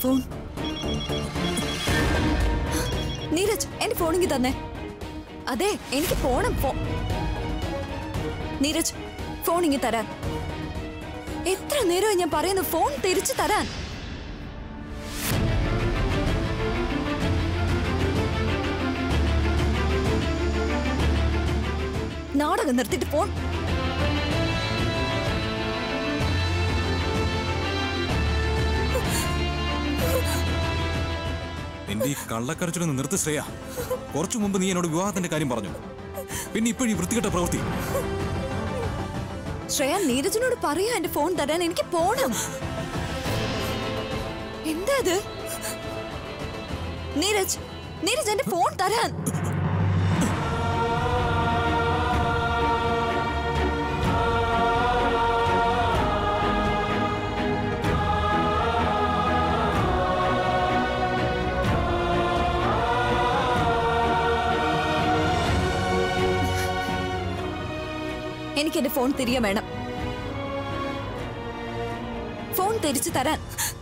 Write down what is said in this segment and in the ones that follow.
Phone. Neeraj, എന്റെ ഫോണിങ്ങി തന്നെ. അതെ, എനിക്ക് പോണം. നീരജ്, ഫോണിങ്ങി തരാൻ. എത്ര നേരമായി ഞാൻ പറയുന്നു ഫോൺ തിരിച്ചു തരാൻ. നാടകം നിർത്തിയിട്ട് ഫോൺ. നിന്റെ ഈ കള്ളക്കരച്ചിലൊന്ന് നിർത്തി ശ്രേയ. കുറച്ചു മുമ്പ് നീ എന്നോട് വിവാഹത്തിന്റെ കാര്യം പറഞ്ഞു. പിന്നെ ഇപ്പോഴും ഈ വൃത്തികെട്ട പ്രവൃത്തി. ശ്രേയ, നീരജിനോട് പറയാ എന്റെ ഫോൺ തരാൻ. എനിക്ക് പോണം. എന്താ ഇത്? നീരജ്, നീരജ് എന്റെ ഫോൺ തരാൻ. എനിക്ക് എന്റെ ഫോൺ തിരികെ വേണം. ഫോൺ തിരിച്ചു തരാൻ.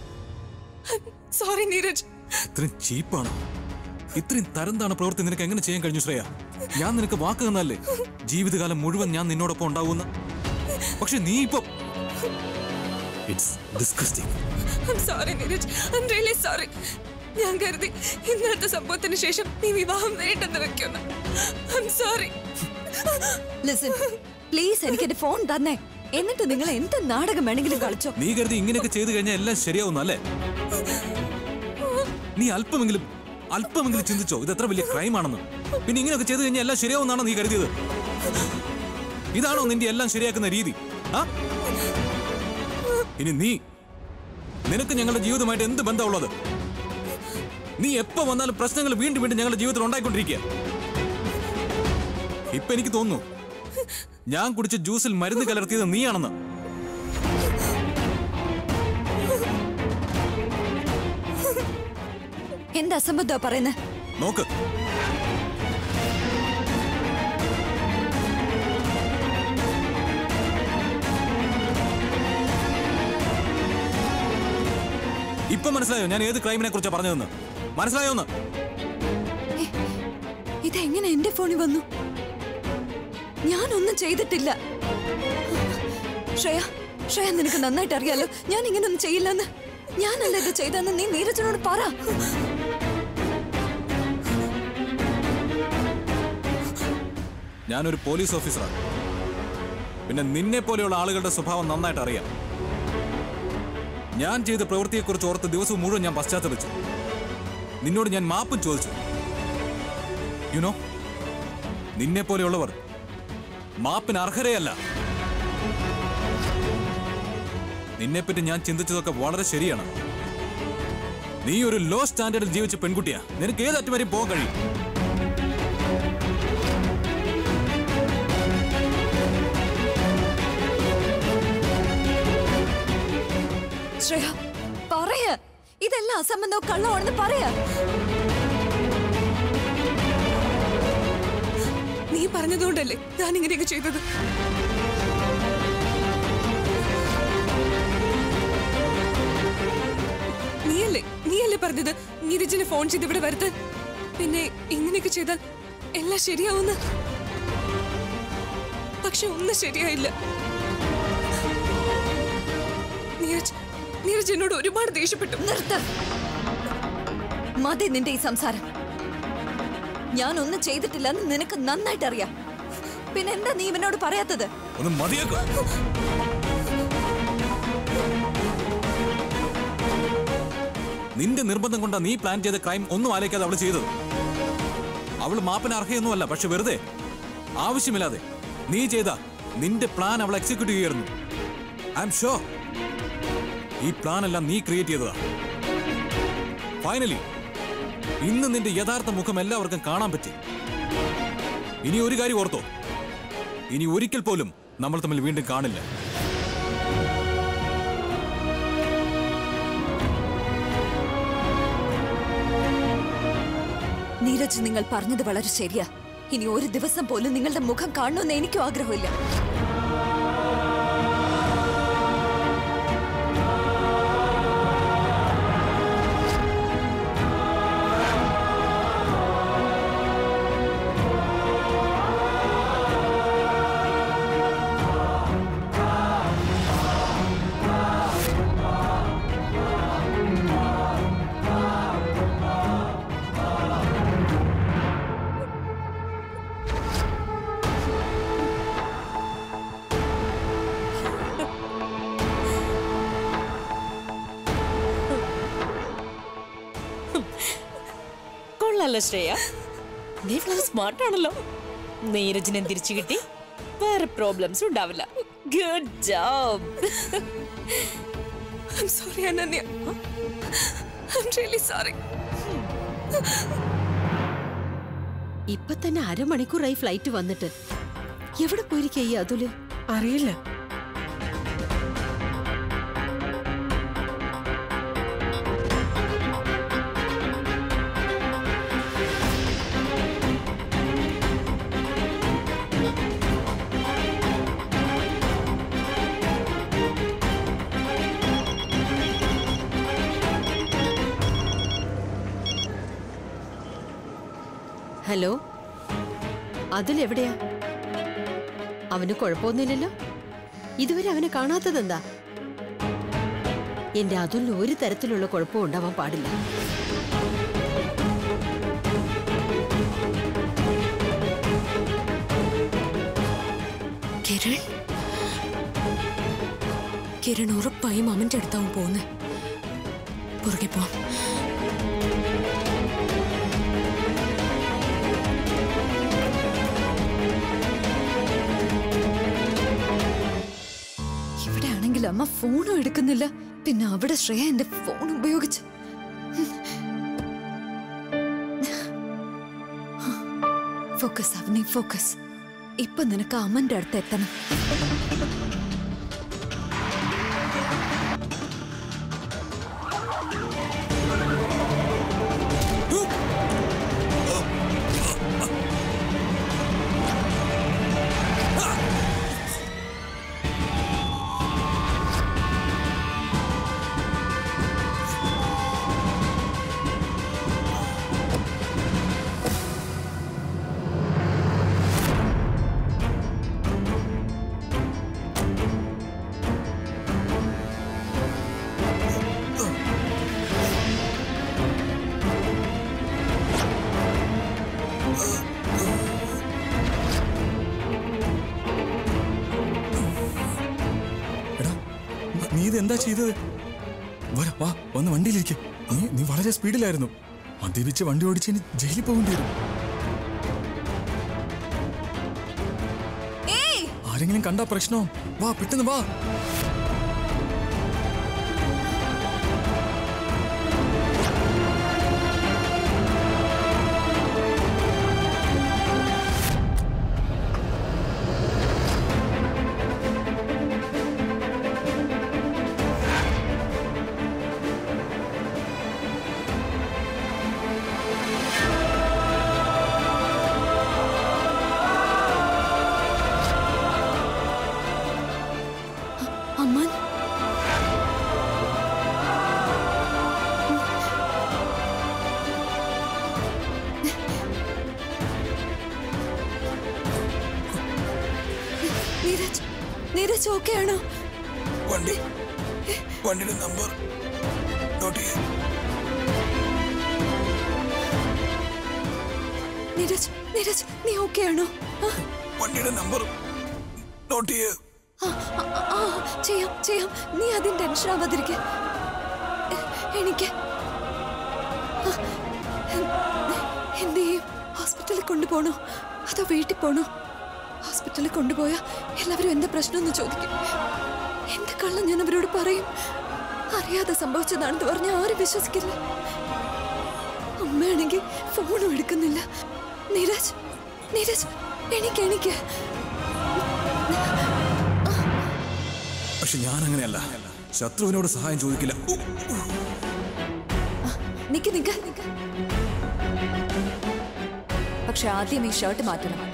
സോറി നീരജ്. ഇത്രയും ചീപ്പാണോ? ഇത്രയും തരംതാണ് പ്രവൃത്തി നിനക്ക് എങ്ങനെ ചെയ്യാൻ കഴിഞ്ഞു ശ്രേയ? ഞാൻ നിനക്ക് വാക്ക് തന്നല്ലേ ജീവിതകാലം മുഴുവൻ ഞാൻ നിന്നോടൊപ്പം ഉണ്ടാവുമെന്ന്. പക്ഷെ നീ ഇപ്പൊ sorry Neeraj, I am really sorry. ഞാൻ കരുതി ഇന്നത്തെ സംഭവത്തിന് ശേഷം നീ വിവാഹം വേണ്ടെന്ന് വെക്കുന്നു. I am sorry. Listen please, എനിക്ക് എന്റെ ഫോൺ തന്നെ. എന്നിട്ട് നിങ്ങൾ എന്ത് നാടകം വേണമെങ്കിലും കളിച്ചോ. നീ കരുതി ഇങ്ങനെയൊക്കെ ചെയ്തു കഴിഞ്ഞാൽ എല്ലാം ശരിയാവുന്നല്ലേ? നീ അല്പമെങ്കിലും ചിന്തിച്ചോ ഇത് എത്ര വലിയ ക്രൈം ആണെന്ന്? പിന്നെ ഇങ്ങനെയൊക്കെ ചെയ്തു കഴിഞ്ഞാൽ എല്ലാം ശരിയാവുന്നാണോ നീ കരുതിയത്? ഇതാണോ നിന്റെ എല്ലാം ശരിയാക്കുന്ന രീതി? ഇനി നിനക്ക് ഞങ്ങളുടെ ജീവിതമായിട്ട് എന്ത് ബന്ധമുള്ളത്? നീ എപ്പോ വന്നാലും പ്രശ്നങ്ങൾ വീണ്ടും വീണ്ടും ഞങ്ങളുടെ ജീവിതത്തിൽ ഉണ്ടായിക്കൊണ്ടിരിക്കുക. ഇപ്പൊ എനിക്ക് തോന്നുന്നു ഞാൻ കുടിച്ച ജ്യൂസിൽ മരുന്ന് കലർത്തിയത് നീയാണെന്ന്. എന്താ അസംബന്ധ പറയുന്നത്? നോക്ക്, ഇപ്പൊ മനസ്സിലായോ ഞാൻ ഏത് ക്രൈമിനെ കുറിച്ചാ പറഞ്ഞതെന്ന്? മനസ്സിലായോന്ന്? ഇതെങ്ങനെ എന്റെ ഫോണിൽ വന്നു? ഞാനൊന്നും ചെയ്തിട്ടില്ല. ശ്രേയ, നിനക്ക് നന്നായിട്ട് അറിയാലോ ഞാൻ ഇങ്ങനൊന്നും ചെയ്യില്ലെന്ന്. ഞാനല്ല ഇത് ചെയ്തെന്ന് നീ നീരജിനോട് പറ. ഞാനൊരു പോലീസ് ഓഫീസറാണ്. പിന്നെ നിന്നെ പോലെയുള്ള ആളുകളുടെ സ്വഭാവം നന്നായിട്ട് അറിയാം. ഞാൻ ചെയ്ത പ്രവൃത്തിയെക്കുറിച്ച് ഓർത്ത് ദിവസവും മുഴുവൻ ഞാൻ പശ്ചാത്തപിച്ചു. നിന്നോട് ഞാൻ മാപ്പും ചോദിച്ചു. യുനോ, നിന്നെ പോലെയുള്ളവർ മാപ്പിന് അർഹരയല്ല. നിന്നെപ്പറ്റി ഞാൻ ചിന്തിച്ചതൊക്കെ വളരെ ശരിയാണ്. നീ ഒരു ലോ സ്റ്റാൻഡേർഡിൽ ജീവിച്ച പെൺകുട്ടിയാ. നിനക്ക് ഏത് അറ്റം വരെയും പോകാൻ കഴിയും. ശ്രേയ, പറയ ഇതെല്ലാം അസംബന്ധവും കള്ളമാണെന്ന് പറയ. നീ പറഞ്ഞതുകൊണ്ടല്ലേ ഞാൻ ഇങ്ങനെയൊക്കെ ചെയ്തത്. നീയല്ലേ പറഞ്ഞത് നീരജിനെ ഫോൺ ചെയ്ത് ഇവിടെ വരുത്താൻ. പിന്നെ ഇങ്ങനെയൊക്കെ ചെയ്താൽ എല്ലാം ശരിയാവുന്ന. പക്ഷെ ഒന്നും ശരിയായില്ല. നീരജ് എന്നോട് ഒരുപാട് ദേഷ്യപ്പെട്ടു. നിർത്ത്, മതി നിന്റെ ഈ സംസാരം. ഞാനൊന്നും ചെയ്തിട്ടില്ലെന്ന് നിനക്ക് നന്നായിട്ട് അറിയാം. പിന്നെ എന്താ നീ ഇവനോട് പറയാത്തത്? ഒന്ന് മതിയാക്കുക. നിന്റെ നിർബന്ധം കൊണ്ടാ നീ പ്ലാൻ ചെയ്ത ക്രൈം ഒന്നും ആലോചിക്കാതെ അവള് ചെയ്തത്. അവള് മാപ്പിന് അർഹയൊന്നുമല്ല. പക്ഷെ വെറുതെ ആവശ്യമില്ലാതെ നീ ചെയ്ത നിന്റെ പ്ലാൻ അവൾ എക്സിക്യൂട്ട് ചെയ്യായിരുന്നു. ഐ എം ഷുവർ ഈ പ്ലാൻ എല്ലാം നീ ക്രിയേറ്റ് ചെയ്തതാ. ഫൈനലി ഇന്ന് നിന്റെ യഥാർത്ഥ മുഖം എല്ലാവർക്കും കാണാൻ പറ്റി. ഇനി ഒരു കാര്യം ഓർത്തോ, ഇനി ഒരിക്കൽ പോലും നമ്മൾ തമ്മിൽ വീണ്ടും കാണില്ല. നീരജ്, നിങ്ങൾ പറഞ്ഞത് വളരെ ശരിയാ. ഇനി ഒരു ദിവസം പോലും നിങ്ങളുടെ മുഖം കാണണമെന്ന് എനിക്കും ആഗ്രഹമില്ല. ഹലോ ശ്രേയ, നീ വളരെ സ്മാർട്ട് ആണല്ലോ. നീരജിനെ തിരിച്ചു കിട്ടി, വേറെ പ്രോബ്ലംസ് ഉണ്ടാവില്ല. Good job. I'm sorry, Ananya. I'm really sorry. ഇപ്പൊ തന്നെ അരമണിക്കൂറായി ഫ്ലൈറ്റ് വന്നിട്ട്. എവിടെ പോയിരിക്കുക ഈ അതുല്? അറിയില്ല. ഹലോ, അതിലെവിടെയാ? അവന് കുഴപ്പമൊന്നുമില്ലല്ലോ? ഇതുവരെ അവനെ കാണാത്തതെന്താ? എന്റെ അതുലിന് ഒരു തരത്തിലുള്ള കുഴപ്പവും ഉണ്ടാവാൻ പാടില്ല. കിരൺ ഉറപ്പായും അമ്മന്റെ അടുത്താവും പോകുന്നത്. പുറകെ പോ. ഇവിടെയാണെങ്കിൽ അമ്മ ഫോണും എടുക്കുന്നില്ല. പിന്നെ അവിടെ ശ്രേയ എന്റെ ഫോൺ ഉപയോഗിച്ച്. ഫോക്കസ് അവനെ, ഫോക്കസ്. ഇപ്പൊ നിനക്ക് അമ്മന്റെ അടുത്ത് എത്തണം. നീ ഇതെന്താ ചെയ്തത്? വാ, വന്ന് വണ്ടിയിലിരിക്കെ. നീ വളരെ സ്പീഡിലായിരുന്നു. മദ്യപിച്ച് വണ്ടി ഓടിച്ച് ഇനി ജയിലിൽ പോകേണ്ടി വരും. ആരെങ്കിലും കണ്ടാ പ്രശ്നവും. വാ, പെട്ടെന്ന് വാ. നീരജ് ഓക്കെ ആണോ? വണ്ടിയുടെ നമ്പർ നോട്ട് ചെയ്യ. നീരജ് നീ ഓക്കെ ആണോ? വണ്ടിയുടെ നമ്പർ നോട്ട് ചെയ്യ. ചെയ്യാം. നീ അതിന് ടെൻഷൻ ആവാതിരിക്ക. എനിക്ക് എന്ത് ചെയ്യും? ഹോസ്പിറ്റലിൽ കൊണ്ടുപോകണോ അതോ വീട്ടിൽ പോണോ? ഹോസ്പിറ്റലിൽ കൊണ്ടുപോയാ എല്ലാവരും എന്താ പ്രശ്നമെന്ന് ചോദിക്കും. എന്റെ കള്ളം ഞാൻ അവരോട് പറയും. അറിയാതെ സംഭവിച്ചതാണെന്ന് പറഞ്ഞാൽ ആരും വിശ്വസിക്കില്ല. അമ്മയാണെങ്കിൽ ഫോണും എടുക്കുന്നില്ല. നീരജ് എനിക്ക് പക്ഷെ ഞാൻ അങ്ങനെയല്ല. ശത്രുവിനോട് സഹായം ചോദിക്കില്ല. നിക്ക്. പക്ഷെ ആദ്യം ഈ ഷർട്ട് മാറ്റണം.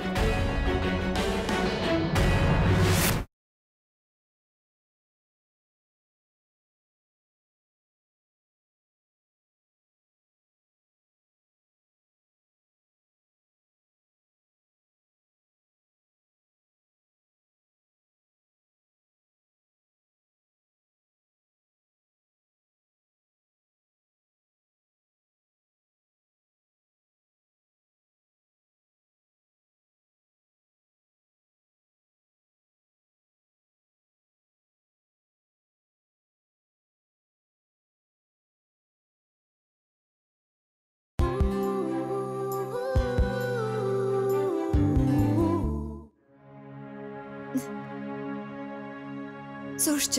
സൂക്ഷിച്ച്.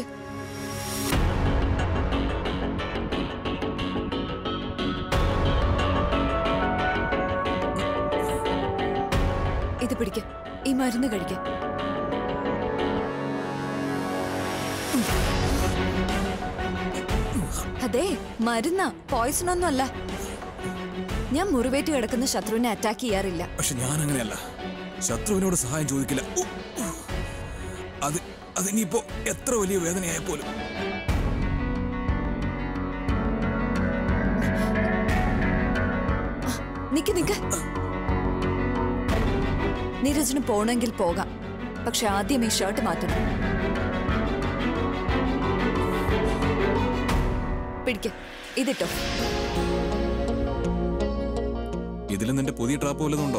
ഇത് പിടിക്ക, ഈ മരുന്ന് കഴിക്ക. അതെ, മരുന്ന, പോയിസൺ ഒന്നും അല്ല. ഞാൻ മുറിവേറ്റ് കിടക്കുന്ന ശത്രുവിനെ അറ്റാക്ക് ചെയ്യാറില്ല. പക്ഷെ ഞാൻ അങ്ങനെയല്ല, ശത്രുവിനോട് സഹായം ചോദിക്കില്ല. അതിനിപ്പോ എത്ര വലിയ വേദനയായ പോലും. നിക്ക് നിക്ക്. നീരജിന് പോണെങ്കിൽ പോകാം, പക്ഷെ ആദ്യം ഈ ഷർട്ട് മാറ്റണം. പിടിക്ക, ഇതിട്ടോ. ഇതിലും നിന്റെ പുതിയ ട്രാപ്പ് വല്ലതുണ്ടോ?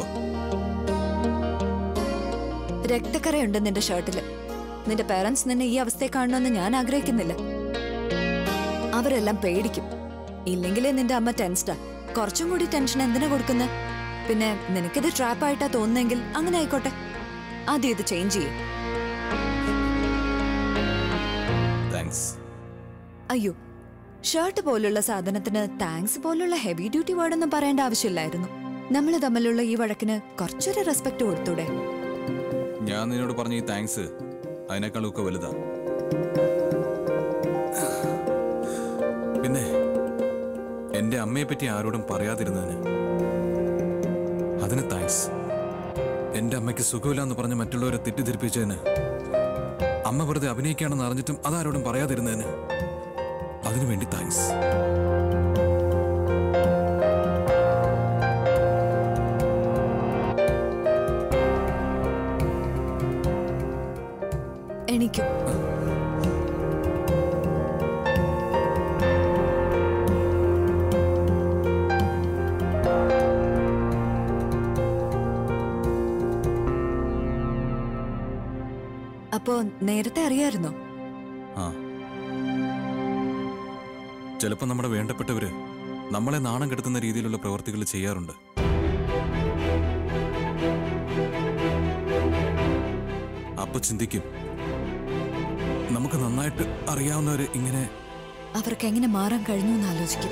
രക്തക്കറയുണ്ട് നിന്റെ ഷർട്ടില്. നിന്റെ പേരൻസ് നിന്നെ ഈ അവസ്ഥയെ കാണണമെന്ന് ഞാൻ ആഗ്രഹിക്കുന്നില്ല. അവരെല്ലാം പേടിക്കും. ഇല്ലെങ്കിലേ നിന്റെ അമ്മ ടെൻസ്ഡാ. കുറച്ചും കൂടി ടെൻഷൻ എന്തിനാ കൊടുക്കുന്നത്? പിന്നെ നിനക്കിത് ട്രാപ്പായിട്ടാ തോന്നുന്നെങ്കിൽ അങ്ങനെ ആയിക്കോട്ടെ. ആദ്യം ഇത് ചേഞ്ച് ചെയ്യും. അയ്യോ, ഷർട്ട് പോലുള്ള സാധനത്തിന് താങ്ക്സ് പോലുള്ള ഹെവി ഡ്യൂട്ടി വേർഡൊന്നും പറയേണ്ട ആവശ്യമില്ലായിരുന്നു. നമ്മൾ തമ്മിലുള്ള ഈ വഴക്കിന് കുറച്ചൊരു റെസ്പെക്ട് കൊടുത്തൂടെ? ഞാൻ നിന്നോട് പറഞ്ഞ ഈ താങ്ക്സ് അതിനേക്കാളൊക്കെ വലുതാ. പിന്നെ എന്റെ അമ്മയെ പറ്റി ആരോടും പറയാതിരുന്നതിന് അതിന് താങ്ക്സ്. എന്റെ അമ്മയ്ക്ക് സുഖമില്ലാന്ന് പറഞ്ഞ് മറ്റുള്ളവരെ തെറ്റിദ്ധരിപ്പിച്ചതിന്, അമ്മ വെറുതെ അഭിനയിക്കുകയാണെന്ന് അറിഞ്ഞിട്ടും അതാരോടും പറയാതിരുന്നതിന്, അതിനു വേണ്ടി താങ്ക്സ്. എനിക്കും. അപ്പോ നേരത്തെ അറിയായിരുന്നോ? ആ, ചിലപ്പോ നമ്മുടെ വേണ്ടപ്പെട്ടവര് നമ്മളെ നാണം കെടുത്തുന്ന രീതിയിലുള്ള പ്രവർത്തികൾ ചെയ്യാറുണ്ട്. അപ്പൊ ചിന്തിക്കും, നമുക്ക് നന്നായിട്ട് അറിയാവുന്നവര് ഇങ്ങനെ. അവർക്ക് എങ്ങനെ മാറാൻ കഴിഞ്ഞു എന്ന് ആലോചിക്കും.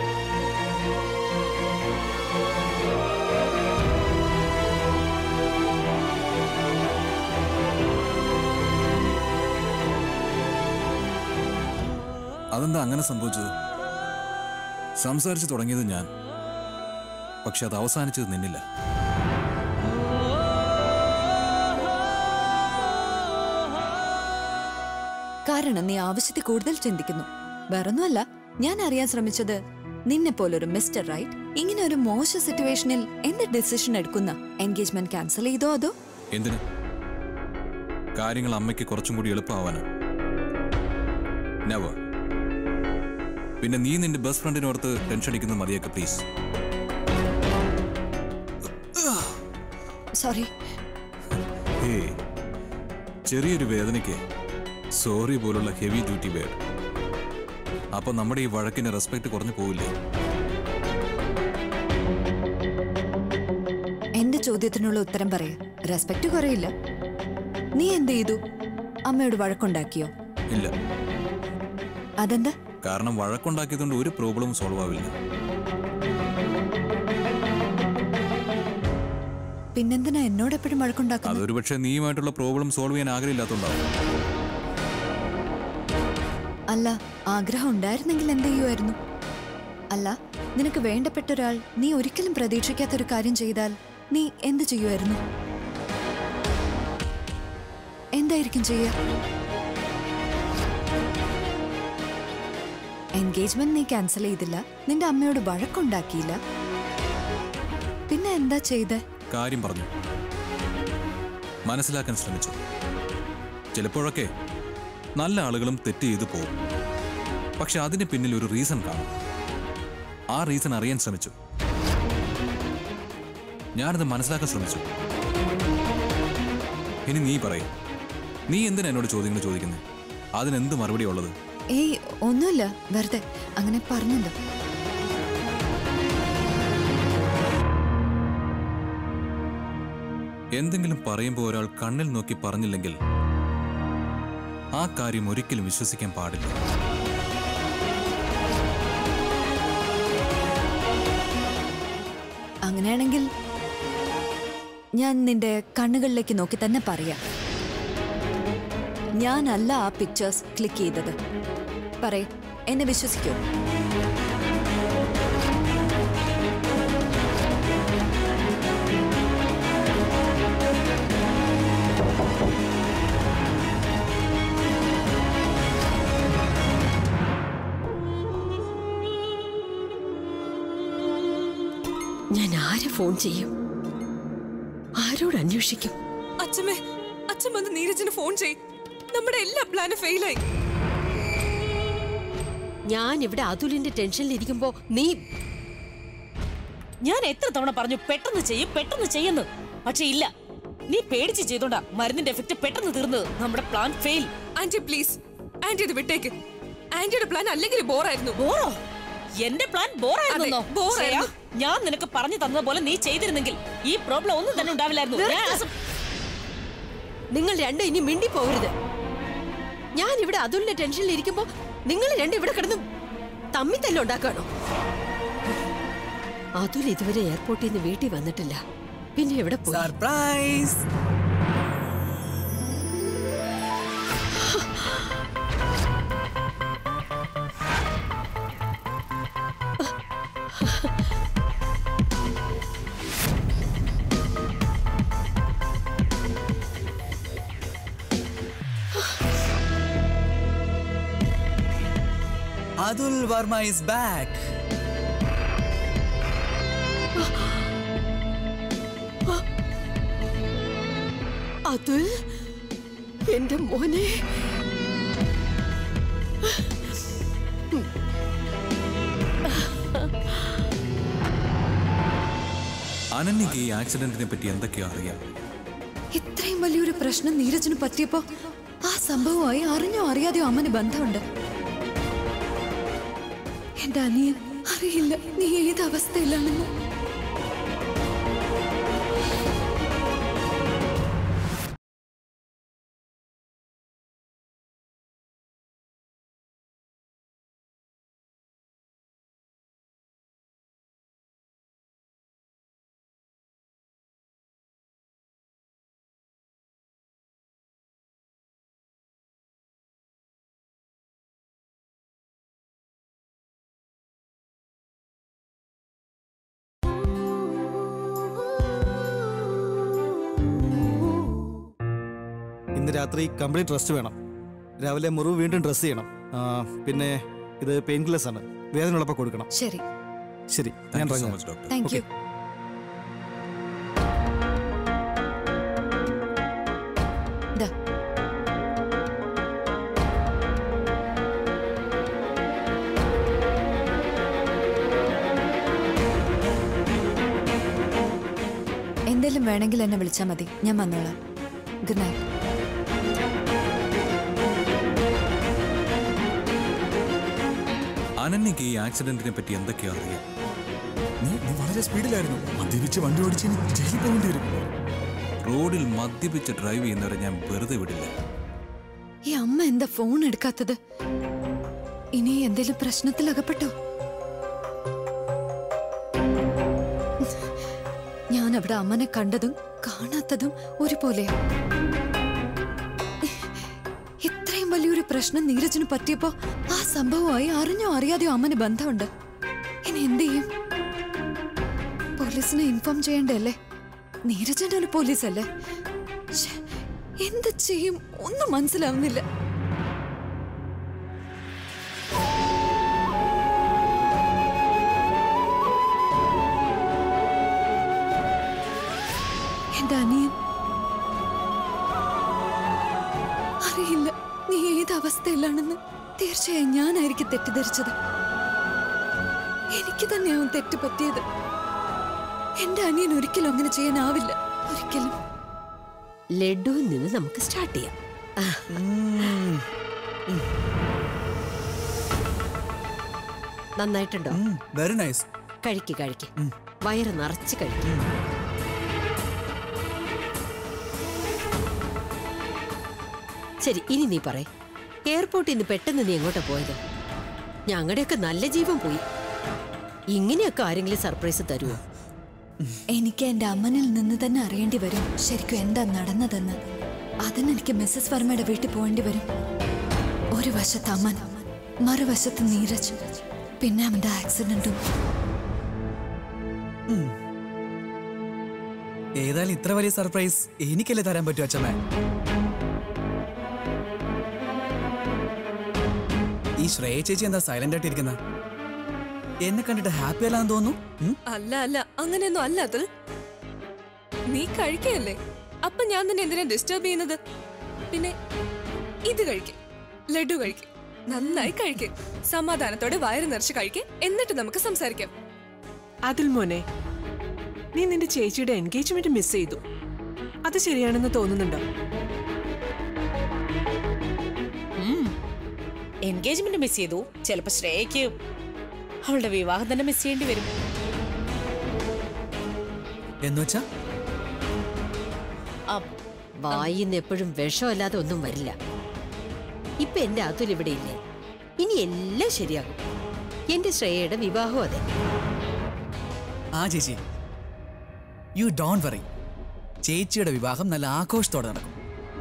അതെന്താ അങ്ങനെ സംഭവിച്ചത്? സംസാരിച്ചു തുടങ്ങിയത് ഞാൻ, പക്ഷെ അത് അവസാനിച്ചത് നിന്നില്ല. കാരണം നീ ആവശ്യത്തിൽ കൂടുതൽ ചിന്തിക്കുന്നു. വേറൊന്നുമല്ല, ഞാൻ അറിയാൻ ശ്രമിച്ചത് നിന്നെ പോലൊരു മിസ്റ്റർ റൈറ്റ് ഇങ്ങനെ ഒരു മോശ സിറ്റുവേഷനിൽ എന്ത് ഡിസിഷൻ എടുക്കുന്ന? എൻഗേജ്മെന്റ് ക്യാൻസൽ ചെയ്തോ അതോ? എന്തിന്? കാര്യങ്ങൾ അമ്മയ്ക്ക് കുറച്ചും കൂടി എളുപ്പമാവാനാ. നെവർ. പിന്നെ നീ നിന്റെ ബെസ്റ്റ് ഫ്രണ്ടിനോർത്ത് ടെൻഷൻ അടിക്കുന്നത് മതിയൊക്കെ, പ്ലീസ്. സോറി. ചെറിയൊരു വേദനയ്ക്ക് സോറി പോലുള്ള ഹെവി ഡ്യൂട്ടി വേർഡ്. അപ്പൊ നമ്മുടെ ഈ വഴക്കിന് റെസ്പെക്ട് കുറഞ്ഞു പോവില്ലേ? എന്റെ ചോദ്യത്തിനുള്ള ഉത്തരം പറയാ. റെസ്പെക്ട് കുറയില്ല. നീ എന്ത് ചെയ്തു? അമ്മയോട് വഴക്കുണ്ടാക്കിയോ? ഇല്ല. അതെന്താ? കാരണം വഴക്കുണ്ടാക്കിയതുകൊണ്ട് ഒരു പ്രോബ്ലവും സോൾവ് ആവില്ല. പിന്നെന്തിനാ എന്നോട് എപ്പോഴും വഴക്കുണ്ടാക്കുന്നത്? അതൊരു പക്ഷെ നീയുമായിട്ടുള്ള പ്രോബ്ലം സോൾവ് ചെയ്യാൻ ആഗ്രഹമില്ലാത്തതുണ്ടാവും. അല്ല, ആഗ്രഹം ഉണ്ടായിരുന്നെങ്കിൽ എന്ത് ചെയ്യുമായിരുന്നു? അല്ല, നിനക്ക് വേണ്ടപ്പെട്ട ഒരാൾ നീ ഒരിക്കലും പ്രതീക്ഷിക്കാത്തൊരു കാര്യം ചെയ്താൽ നീ എന്ത് ചെയ്യുമായിരുന്നു? എന്തായിരിക്കും ചെയ്യുക? എൻഗേജ്മെന്റ് നീ ക്യാൻസൽ ചെയ്തില്ല, നിന്റെ അമ്മയോട് വഴക്കുണ്ടാക്കിയില്ല, പിന്നെ എന്താ ചെയ്തേ? കാര്യം പറഞ്ഞു, മനസ്സിലാക്കാൻ ശ്രമിച്ചു. ചിലപ്പോഴൊക്കെ നല്ല ആളുകളും തെറ്റ് ചെയ്തു പോകും. പക്ഷെ അതിന് പിന്നിൽ ഒരു റീസൺ കാണും. ആ റീസൺ അറിയാൻ ശ്രമിച്ചു. ഞാനത് മനസ്സിലാക്കാൻ ശ്രമിച്ചു. ഇനി നീ പറയും, നീ എന്തിനാ എന്നോട് ചോദ്യങ്ങൾ ചോദിക്കുന്നത്? അതിനെന്ത് മറുപടി ഉള്ളത്? ഏയ് ഒന്നുമില്ല, വെറുതെ അങ്ങനെ പറഞ്ഞല്ലോ. എന്തെങ്കിലും പറയുമ്പോൾ ഒരാൾ കണ്ണിൽ നോക്കി പറഞ്ഞില്ലെങ്കിൽ ആ കാര്യം ഒരിക്കലും വിശ്വസിക്കാൻ പാടില്ല. അങ്ങനെയാണെങ്കിൽ ഞാൻ നിന്റെ കണ്ണുകളിലേക്ക് നോക്കി തന്നെ പറയാം. ഞാനല്ല ആ പിക്ചേഴ്സ് ക്ലിക്ക് ചെയ്തത്. പറയ്, എന്നെ വിശ്വസിക്കോ? ഞാൻ ആരെ ഫോൺ ചെയ്യും? ആരോട് അന്വേഷിക്കും? അച്ഛമ്മേ, അച്ഛൻ വന്ന് നീരജിന് ഫോൺ ചെയ്യും. നമ്മുടെ എല്ലാ പ്ലാനും ഫെയിലായി. ഞാൻ ഇവിടെ അതുലിന്റെ ടെൻഷനിൽ ഇരിക്കുമ്പോ നീ... ഞാൻ എത്ര തവണ പറഞ്ഞു പെട്ടെന്ന് ചെയ്യും പെട്ടെന്ന് ചെയ്യുന്നു, പക്ഷെ ഇല്ല. നീ പേടിച്ച് ചെയ്തോണ്ടാ മരുന്നിന്റെ എഫക്ട് പെട്ടെന്ന് തീർന്നത്. നമ്മുടെ plan fail. Aunty please, aunty ഇത് വിട്ടേക്ക്. ആന്റിയുടെ പ്ലാൻ അല്ലെങ്കിൽ ബോറായിരുന്നു. ബോറോ? എന്റെ പ്ലാൻ ബോറായിരുന്നോ? അതെ, ബോറായിരുന്നു. ഞാൻ നിനക്ക് പറഞ്ഞു തന്നതുപോലെ നീ ചെയ്തിരുന്നെങ്കിൽ ഈ പ്രോബ്ലം ഒന്നും തന്നെ ഉണ്ടാവില്ലായിരുന്നു. നിങ്ങൾ രണ്ടും ഇനി മിണ്ടി പോകരുത്. ഞാൻ ഇവിടെ അതുലിന്റെ ടെൻഷനിൽ ഇരിക്കുമ്പോ നിങ്ങൾ രണ്ടും ഇവിടെ കിടന്ന് തമ്മി തന്നെ ഉണ്ടാക്കാണോ? അതുൽ ഇതുവരെ എയർപോർട്ടിൽ നിന്ന് വീട്ടിൽ വന്നിട്ടില്ല. പിന്നെ എവിടെ പോയി? Surprise! Adul Verma is back. Atul, എന്റെ മോനെ. അനന്യക്ക് ഈ ആക്സിഡന്റിനെ പറ്റി എന്തൊക്കെയോ അറിയാം. ഇത്രയും വലിയൊരു പ്രശ്നം നീരജിന് പറ്റിയപ്പോ ആ സംഭവമായി അറിഞ്ഞോ അറിയാതെയോ അമ്മന് ബന്ധമുണ്ട്. എന്റെ അനിയൻ അറിയില്ല നീ ഏത് അവസ്ഥയിലാണെന്ന്. ഇന്ന് രാത്രി കംപ്ലീറ്റ് റെസ്റ്റ് വേണം. രാവിലെ മുറിവ് വീണ്ടും ഡ്രസ് ചെയ്യണം. പിന്നെ ഇത് പെയിൻ കില്ലേഴ്സ് ആണ്, വേദന ഉള്ളപ്പോൾ കൊടുക്കണം. ശരി ശരി, ഞാൻ Thank you so ഇറങ്ങാം. much, doctor. Thank you. ദാ. എന്തേലും വേണമെങ്കിൽ എന്നെ വിളിച്ചാൽ മതി, ഞാൻ വന്നോളാം. Good night. അനന്യക്ക് ഈ ആക്സിഡന്റിനെ പറ്റി എന്തൊക്കെയോ അറിയാം. നീ വളരെ സ്പീഡിലായിരുന്നു. മദ്യപിച്ച് വണ്ടി ഓടിച്ച് ജയിലിൽ പോകേണ്ടി വരും. റോഡിൽ മദ്യപിച്ച് ഡ്രൈവ് ചെയ്യുന്നവരെ ഞാൻ വെറുതെ വിടില്ല. ഈ അമ്മ എന്താ ഫോൺ എടുക്കാത്തത്? ഇനി എന്തേലും പ്രശ്നത്തിൽ അകപ്പെട്ടോ? ഞാൻ അവിടെ അമ്മനെ കണ്ടതും കാണാത്തതും ഒരുപോലെയാ. ഇത്രയും വലിയൊരു പ്രശ്നം നീരജിന് പറ്റിയപ്പോ ആ സംഭവമായി അറിഞ്ഞോ അറിയാതെയോ അമ്മന് ബന്ധമുണ്ട്. ഇനി എന്ത് ചെയ്യും? പോലീസിനെ ഇൻഫോം ചെയ്യണ്ടല്ലേ? നീരജന്റെ പോലീസല്ലേ? എന്ത് ചെയ്യും ഒന്നും മനസ്സിലാവുന്നില്ല. എന്റെ അനിയൻ അറിയില്ല നീ ഏത് അവസ്ഥയിലാണെന്ന്. തീർച്ചയായും ഞാനായിരിക്കും തെറ്റിദ്ധരിച്ചത്. എനിക്ക് തന്നെയാവും തെറ്റ് പറ്റിയത്. എന്റെ അനിയൻ ഒരിക്കലും അങ്ങനെ ചെയ്യാനാവില്ല, ഒരിക്കലും. ലഡുവിൽ നിന്ന് നമുക്ക് സ്റ്റാർട്ട് ചെയ്യാം. നന്നായിട്ടുണ്ടോ? Very nice. കഴിക്ക് കഴിക്ക്, വയറ് നിറച്ച് കഴിക്കും. ശരി, ഇനി നീ പറ. എയർപോർട്ടിൽ നിന്ന് പെട്ടെന്ന് നീ എങ്ങോട്ടാ പോയത്? ഞങ്ങളുടെയൊക്കെ നല്ല ജീവൻ പോയി. ഇങ്ങനെയൊക്കെ ആരെങ്കിലും സർപ്രൈസ് തരുമോ? എനിക്ക് എന്റെ അമ്മനിൽ നിന്ന് തന്നെ അറിയേണ്ടി വരും ശരിക്കും എന്താ നടന്നതെന്ന്. അതിനെനിക്ക് മിസ്സസ് വർമ്മയുടെ വീട്ടിൽ പോകേണ്ടി വരും. ഒരു വശത്ത് അമ്മൻ, മറുവശത്ത് നീരജ്, പിന്നെ അവന്റെ ആക്സിഡന്റും. ഏതായാലും ഇത്ര വലിയ സർപ്രൈസ് എനിക്കല്ലേ തരാൻ പറ്റൂ അച്ഛമ്മ. ഈ ശ്രേയ ചേച്ചി എന്താ സൈലന്റ് ആയിട്ട് ഇരിക്കുന്ന? എന്നെ കണ്ടിട്ട് ഹാപ്പി അല്ലാന്ന് തോന്നുന്നു. അല്ല അല്ല, അങ്ങനെയൊന്നും അല്ല അതുൽ. നീ കഴിക്കല്ലേ, അപ്പൊ ഞാൻ തന്നെ എന്തിനാ ഡിസ്റ്റർബ് ചെയ്യുന്നത്? പിന്നെ ഇത് കഴിക്കും, ലഡു കഴിക്കും, നന്നായി കഴിക്കും, സമാധാനത്തോടെ വയറ് നിറച്ച് കഴിക്കും, എന്നിട്ട് നമുക്ക് സംസാരിക്കാം. അതുൽ മോനെ, നീ നിന്റെ ചേച്ചിയുടെ എൻഗേജ്മെന്റ് മിസ് ചെയ്തു. അത് ശരിയാണെന്ന് തോന്നുന്നുണ്ടോ? എൻഗേജ്മെന്റ് മിസ് ചെയ്തു. ചിലപ്പോ ശ്രേയക്ക് അവളുടെ വിവാഹം തന്നെ മിസ് ചെയ്യേണ്ടി വരും. എന്നുവെച്ചാ വായിന്ന് എപ്പോഴും വിഷമല്ലാതെ ഒന്നും വരില്ല. ഇപ്പൊ എന്റെ അതുൽ ഇവിടെ ഇല്ലേ, ഇനി എല്ലാം ശരിയാകും. എന്റെ ശ്രേയയുടെ വിവാഹം അതെ. ആ ചേച്ചി, യു ഡോണ്ട് വറി. ചേച്ചിയുടെ വിവാഹം നല്ല ആഘോഷത്തോടെ നടക്കും.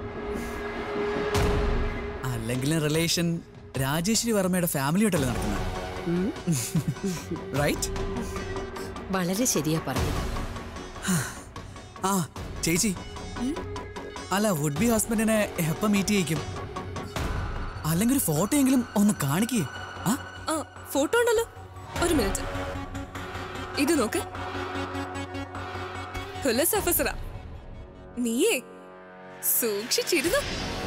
അല്ലെങ്കിലും റിലേഷൻ രാജേശ്വരി വർമ്മയുടെ ഫാമിലിയോട്ടല്ലേ നടക്കുന്നത്? റൈറ്റ്? വളരെ ശരിയാ പറഞ്ഞത്. ആ ചേച്ചി, അല്ല വുഡ് ബി ഹസ്ബൻഡിനെ എപ്പം മീറ്റ് ചെയ്യിക്കും? അല്ലെങ്കിൽ ഒരു ഫോട്ടോ എങ്കിലും ഒന്ന് കാണിക്കേ. ആ ഫോട്ടോ ഉണ്ടല്ലോ, ഒരു മിനിറ്റ്. ഇത് നോക്ക്, കൊല്ലസ് അഫസറ. നീയേ സൂക്ഷിച്ചിരുന്നു.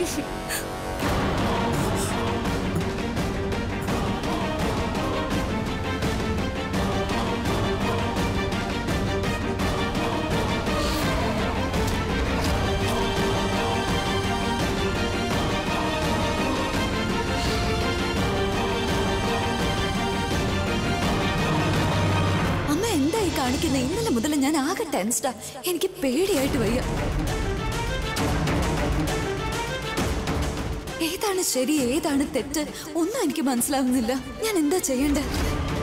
കാണിക്കുന്നത്? ഇന്നലെ മുതൽ ഞാൻ ആകെ ടെൻസ്ഡാ. എനിക്ക് പേടിയായിട്ട് വയ്യ. ഏതാണ് ശരി, ഏതാണ് തെറ്റ് ഒന്നും എനിക്ക് മനസ്സിലാവുന്നില്ല. ഞാൻ എന്താ ചെയ്യണ്ടേ?